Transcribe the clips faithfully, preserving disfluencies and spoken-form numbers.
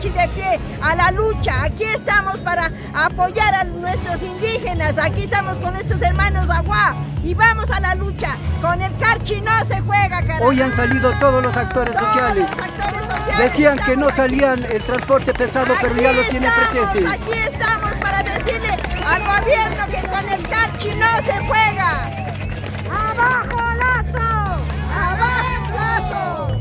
Carchi de pie a la lucha. Aquí estamos para apoyar a nuestros indígenas. Aquí estamos con nuestros hermanos Aguá y vamos a la lucha. Con el Carchi no se juega, carajo. Hoy han salido todos los actores todos sociales. Los actores sociales. Decían que no salían el transporte pesado, pero ya lo tienen presente. Aquí estamos para decirle al gobierno que con el Carchi no se juega. ¡Abajo Lazo! ¡Abajo Lazo!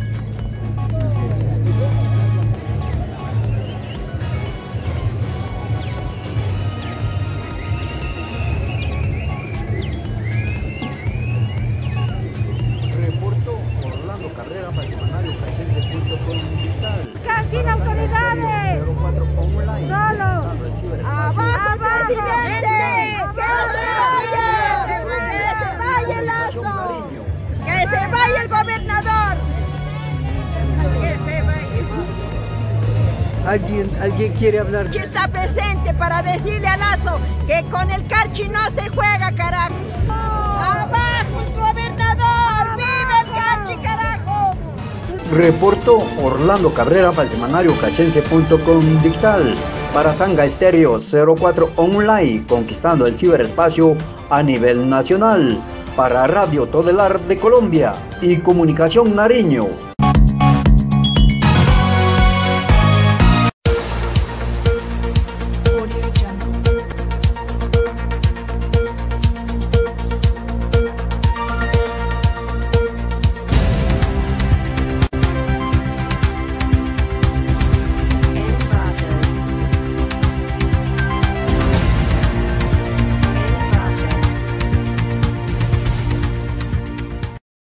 Reportó Orlando Carrera para el semanario cachense punto com digital. ¡Sin autoridades! cero cuatro online. ¡Solos! ¡Abajo, presidente! ¡Que se vaya! ¡Que se vaya Lazo! ¡Que se vaya el gobernador! ¡Que se vaya! ¿Alguien, alguien quiere hablar? Carchi está presente para decirle a Lazo que con el Carchi no se juega, carajo. ¡Abajo el gobernador! ¡Viva el Carchi, carajo! Reportó Orlando Cabrera para el semanario cachense punto com digital. Para Sanga Estéreo cero cuatro online, conquistando el ciberespacio a nivel nacional. Para Radio Todelar de Colombia y Comunicación Nariño.